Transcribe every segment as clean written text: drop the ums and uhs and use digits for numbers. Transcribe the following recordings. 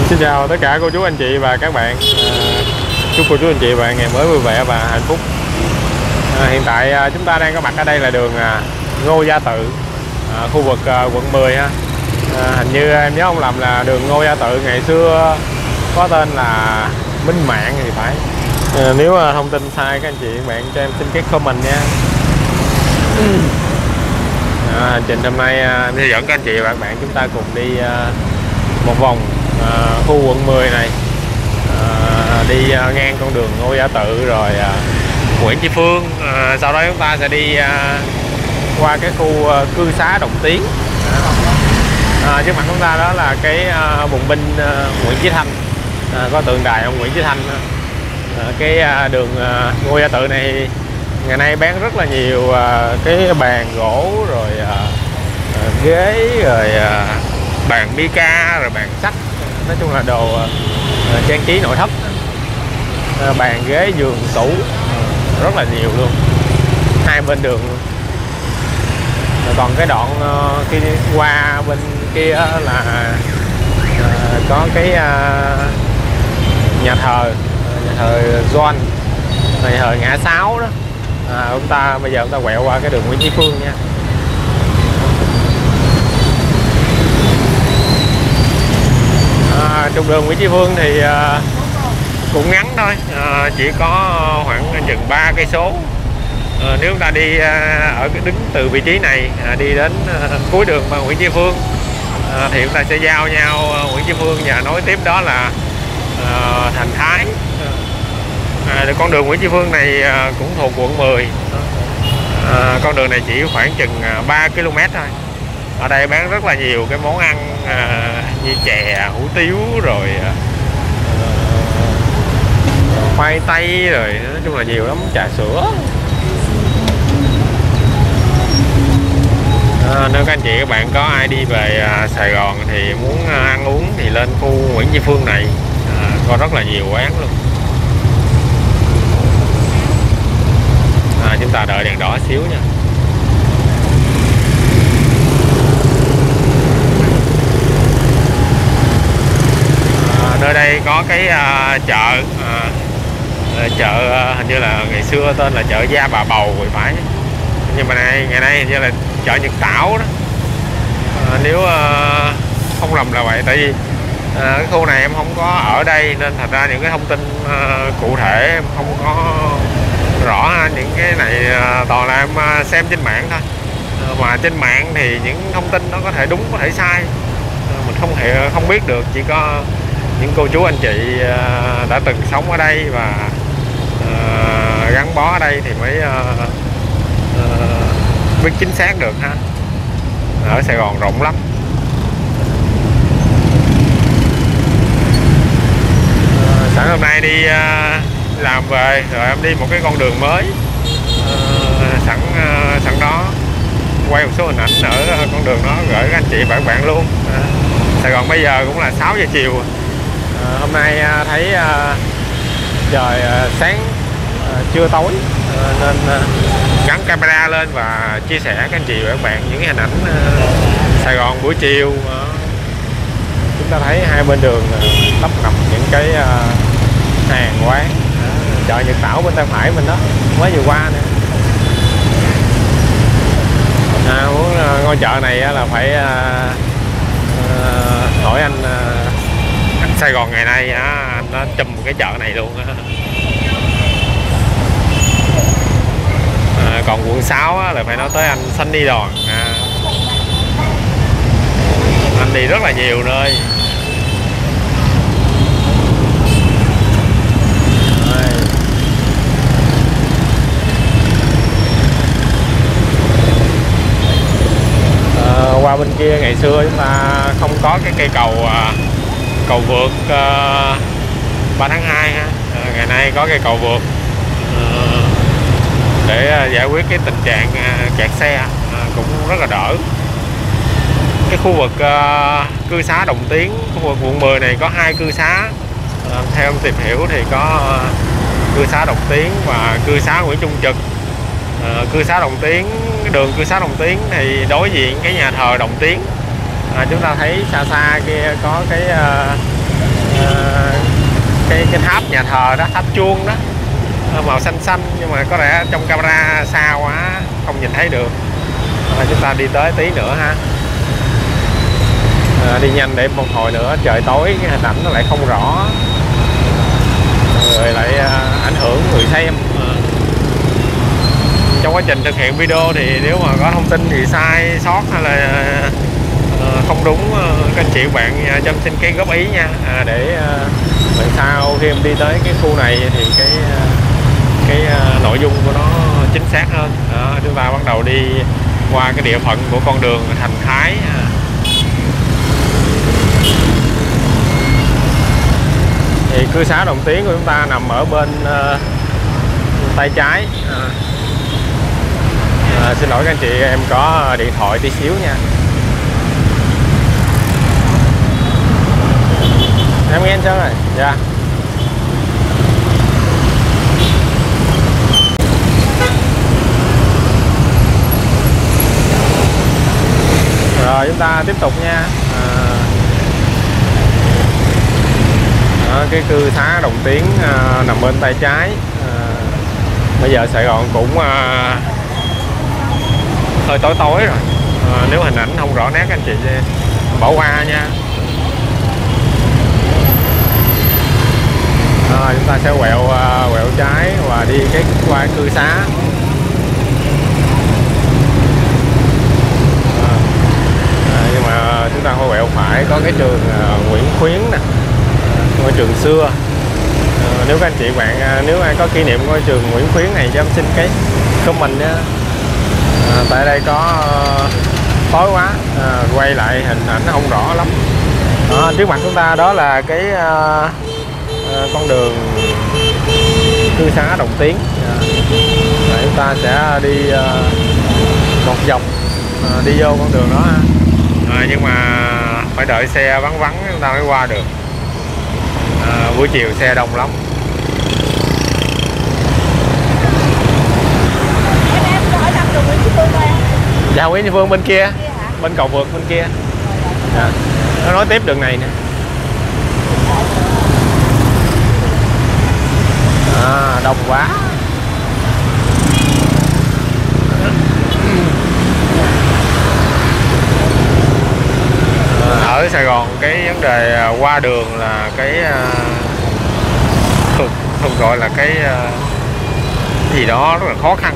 Xin chào tất cả cô chú anh chị và các bạn. Chúc cô chú anh chị và ngày mới vui vẻ và hạnh phúc. Hiện tại chúng ta đang có mặt ở đây là đường Ngô Gia Tự, khu vực quận 10 ha. Hình như em nhớ không lầm là đường Ngô Gia Tự ngày xưa có tên là Minh Mạng thì phải. Nếu thông tin sai các anh chị các bạn cho em xin cái comment nha. Hành trình hôm nay em sẽ dẫn các anh chị và các bạn chúng ta cùng đi một vòng khu quận 10 này, đi ngang con đường Ngô Gia Tự rồi Nguyễn Tri Phương, sau đó chúng ta sẽ đi qua cái khu cư xá Đồng Tiến. Trước mặt chúng ta đó là cái bùng binh Nguyễn Chí Thanh, có tượng đài ông Nguyễn Chí Thanh. Cái đường Ngô Gia Tự này ngày nay bán rất là nhiều cái bàn gỗ rồi ghế rồi bàn mica rồi bàn sắt, nói chung là đồ trang trí nội thất, bàn ghế giường tủ rất là nhiều luôn hai bên đường luôn. Còn cái đoạn khi qua bên kia là có cái nhà thờ John, nhà thờ ngã 6 đó. Bây giờ chúng ta quẹo qua cái đường Nguyễn Tri Phương nha. Trục đường Nguyễn Tri Phương thì cũng ngắn thôi, chỉ có khoảng chừng 3 cây số. Nếu chúng ta đi ở cái đứng từ vị trí này đi đến cuối đường Nguyễn Tri Phương thì chúng ta sẽ giao nhau Nguyễn Tri Phương và nối tiếp đó là Thành Thái. Con đường Nguyễn Tri Phương này cũng thuộc quận 10. Con đường này chỉ khoảng chừng 3 km thôi. Ở đây bán rất là nhiều cái món ăn như chè, hủ tiếu rồi khoai tây, rồi nói chung là nhiều lắm, trà sữa. Nếu các anh chị các bạn có ai đi về Sài Gòn thì muốn ăn uống thì lên khu Nguyễn Tri Phương này có rất là nhiều quán luôn. Chúng ta đợi đèn đỏ xíu nha. Nơi đây có cái chợ hình như là ngày xưa tên là chợ Gia Bà Bầu thì phải, nhưng mà ngày nay hình như là chợ Nhật Tảo đó. Nếu không lầm là vậy, tại vì cái khu này em không có ở đây nên thật ra những cái thông tin cụ thể em không có rõ. Những cái này toàn là em xem trên mạng thôi, mà trên mạng thì những thông tin nó có thể đúng có thể sai, mình không biết được. Chỉ có những cô chú anh chị đã từng sống ở đây và gắn bó ở đây thì mới biết chính xác được ha. Ở Sài Gòn rộng lắm. Sẵn hôm nay đi làm về rồi em đi một cái con đường mới, sẵn đó quay một số hình ảnh ở con đường đó gửi các anh chị và các bạn luôn. Sài Gòn bây giờ cũng là 6 giờ chiều. Hôm nay thấy trời sáng trưa tối nên gắn camera lên và chia sẻ các anh chị và các bạn những cái hình ảnh Sài Gòn buổi chiều. Chúng ta thấy hai bên đường tấp nập những cái hàng quán. Chợ Nhật Tảo bên tay phải mình đó, mới vừa qua nữa. Muốn ngôi chợ này là phải hỏi anh Sài Gòn ngày nay anh nó chùm cái chợ này luôn á. Còn quận 6 là phải nói tới anh Sunny Đòn. Anh đi rất là nhiều nơi. Qua bên kia ngày xưa chúng ta không có cái cây cầu vượt 3 tháng 2 ha. Ngày nay có cây cầu vượt để giải quyết cái tình trạng kẹt xe, cũng rất là đỡ. Cái khu vực cư xá Đồng Tiến, khu vực quận 10 này có 2 cư xá. Theo em tìm hiểu thì có cư xá Đồng Tiến và cư xá Nguyễn Trung Trực. Cư xá Đồng Tiến, đường cư xá Đồng Tiến thì đối diện cái nhà thờ Đồng Tiến. Chúng ta thấy xa xa kia có cái cái tháp nhà thờ đó, tháp chuông đó, màu xanh xanh, nhưng mà có lẽ trong camera xa quá không nhìn thấy được. Chúng ta đi tới tí nữa ha. Đi nhanh để một hồi nữa trời tối cái hình ảnh nó lại không rõ, rồi lại ảnh hưởng người xem. Trong quá trình thực hiện video thì nếu mà có thông tin gì sai sót hay là không đúng, các anh chị bạn cho xin cái góp ý nha, để lần sau khi em đi tới cái khu này thì cái nội dung của nó chính xác hơn. Đó, chúng ta bắt đầu đi qua cái địa phận của con đường Thành Thái. Thì cư xá Đồng Tiến của chúng ta nằm ở bên tay trái. Xin lỗi các anh chị, em có điện thoại tí xíu nha. Em nghe anh sao rồi? Dạ. Rồi chúng ta tiếp tục nha. Cái cư xá Đồng Tiến nằm bên tay trái. Bây giờ Sài Gòn cũng hơi tối tối rồi. Nếu hình ảnh không rõ nét anh chị bỏ qua nha. Chúng ta sẽ quẹo trái và đi qua cư xá. Nhưng mà chúng ta phải quẹo phải, có cái trường Nguyễn Khuyến nè, ngôi trường xưa. Nếu các anh chị bạn nếu ai có kỷ niệm ngôi trường Nguyễn Khuyến này cho em xin cái comment nha. Tại đây có tối quá, quay lại hình ảnh không rõ lắm. Trước mặt chúng ta đó là cái con đường cư xá Đồng Tiến. Chúng ta sẽ đi một vòng đi vô con đường đó. Nhưng mà phải đợi xe vắng vắng chúng ta mới qua được. Buổi chiều xe đông lắm. Dạ, Nguyễn Thị Phương bên kia, bên cầu vượt bên kia. Nó nối tiếp đường này nè. Đông quá. Ở Sài Gòn cái vấn đề qua đường là cái thường gọi là cái gì đó rất là khó khăn.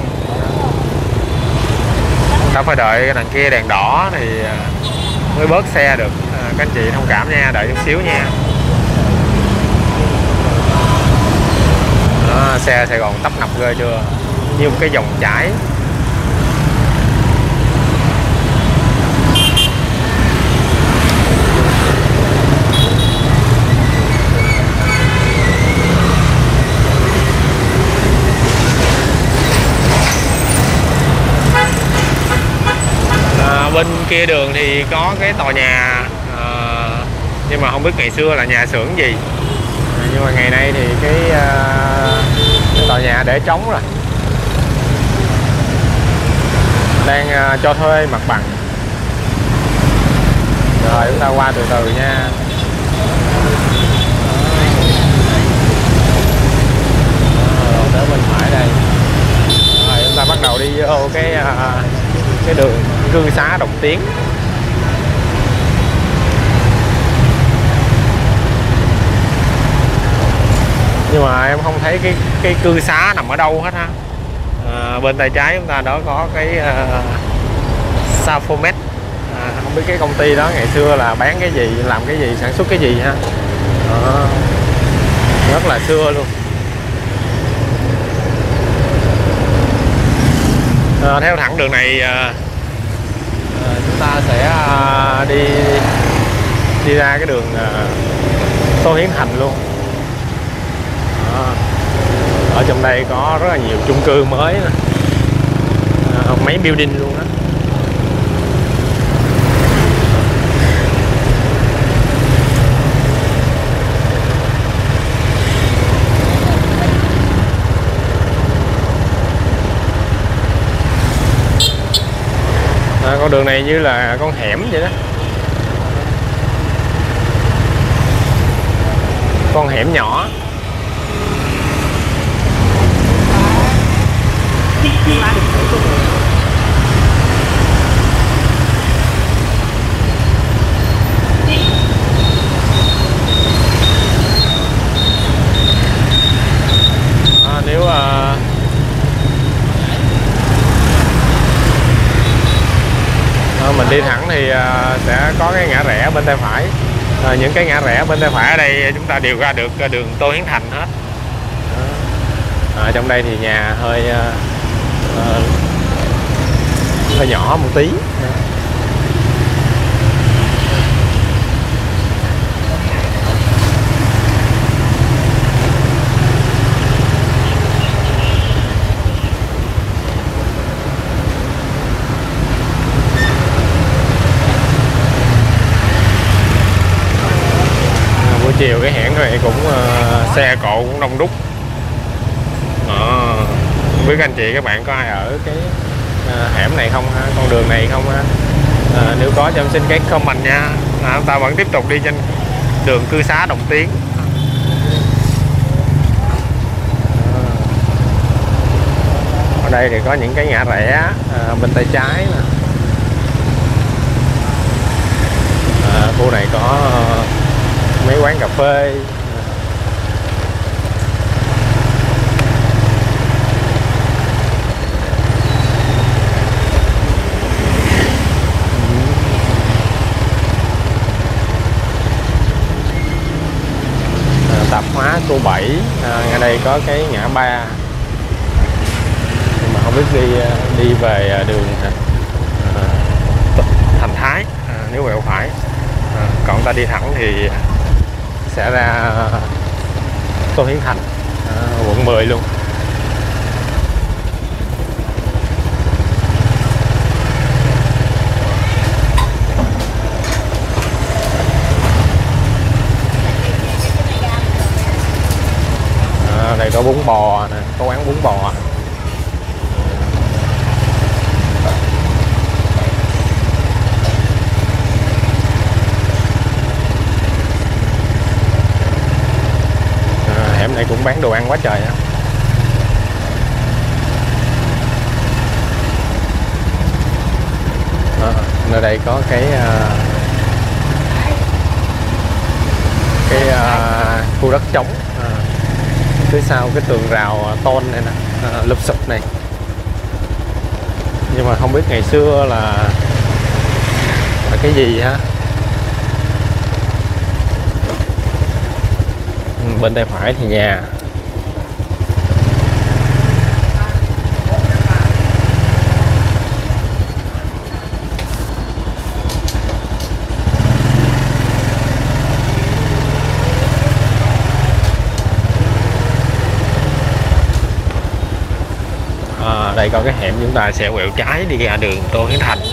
Ta phải đợi đằng kia đèn đỏ thì mới bớt xe được. Các anh chị thông cảm nha, đợi chút xíu nha. Xe Sài Gòn tấp nập ghê chưa, như một cái dòng chảy. Bên kia đường thì có cái tòa nhà, nhưng mà không biết ngày xưa là nhà xưởng gì. Nhưng mà ngày nay thì cái tòa nhà để trống rồi, đang cho thuê mặt bằng. Rồi chúng ta qua từ từ nha. Rồi tới bên phải đây. Rồi chúng ta bắt đầu đi vô cái đường cư xá Đồng Tiến. Nhưng mà em không thấy cái cư xá nằm ở đâu hết ha. Bên tay trái chúng ta đó có cái Safomet. Không biết cái công ty đó ngày xưa là bán cái gì, làm cái gì, sản xuất cái gì ha. Rất là xưa luôn. Theo thẳng đường này chúng ta sẽ đi ra cái đường Tô Hiến Thành luôn. Ở trong đây có rất là nhiều chung cư mới, mấy building luôn đó. Con đường này như là con hẻm vậy đó. con hẻm nhỏ. Nếu mình đi thẳng thì sẽ có cái ngã rẽ bên tay phải. Những cái ngã rẽ bên tay phải ở đây chúng ta đều ra được đường Tô Hiến Thành hết. Trong đây thì nhà hơi nhỏ một tí. Buổi chiều cái hẻm này cũng xe cộ cũng đông đúc. Không biết các anh chị các bạn có ai ở cái hẻm này không ha, con đường này không ha? Nếu có cho em xin cái comment nha. Chúng ta vẫn tiếp tục đi trên đường cư xá Đồng Tiến. Ở đây thì có những cái ngã rẽ bên tay trái nè. Khu này có mấy quán cà phê. Tạp hóa cô 7. Ngay đây có cái ngã ba, nhưng mà không biết đi về đường Thành Thái nếu quẹo phải. Còn ta đi thẳng thì sẽ ra Tô Hiến Thành, quận 10 luôn. Đây có bún bò nè, có quán bún bò. Hẻm này cũng bán đồ ăn quá trời á. Nơi đây có cái khu đất trống phía sau cái tường rào tôn này nè, lụp xụp này. Nhưng mà không biết ngày xưa là cái gì ha. Bên tay phải thì nhà. Đây có cái hẻm chúng ta sẽ quẹo trái đi ra đường Tô Hiến Thành.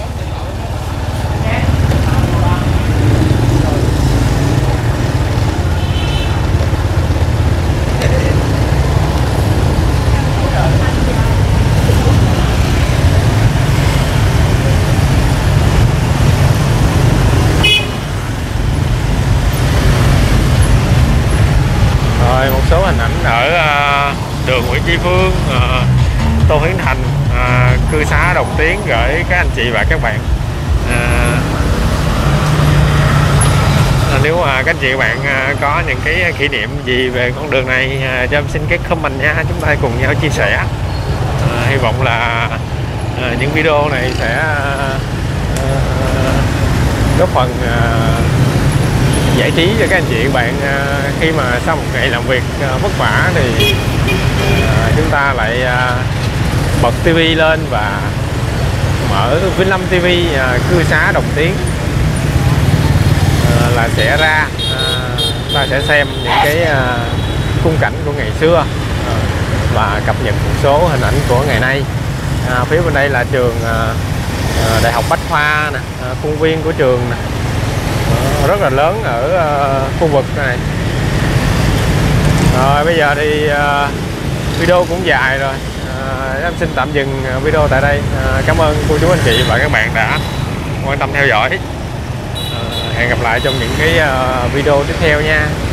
Rồi một số hình ảnh ở đường Nguyễn Tri Phương, Tô Hiến Thành, cư xá Đồng Tiến gửi các anh chị và các bạn. Nếu mà các anh chị và bạn có những cái kỷ niệm gì về con đường này, cho em xin cái comment nha, chúng ta cùng nhau chia sẻ. Hy vọng là những video này sẽ góp phần giải trí cho các anh chị và bạn khi mà sau một ngày làm việc vất vả thì chúng ta lại bật tivi lên và mở Vĩnh Lâm TV cư xá Đồng Tiến là sẽ ra ta sẽ xem những cái khung cảnh của ngày xưa và cập nhật một số hình ảnh của ngày nay. Phía bên đây là trường Đại học Bách Khoa nè, khuôn viên của trường nè, rất là lớn ở khu vực này. Rồi bây giờ thì video cũng dài rồi, em xin tạm dừng video tại đây. Cảm ơn cô chú anh chị và các bạn đã quan tâm theo dõi. Hẹn gặp lại trong những cái video tiếp theo nha.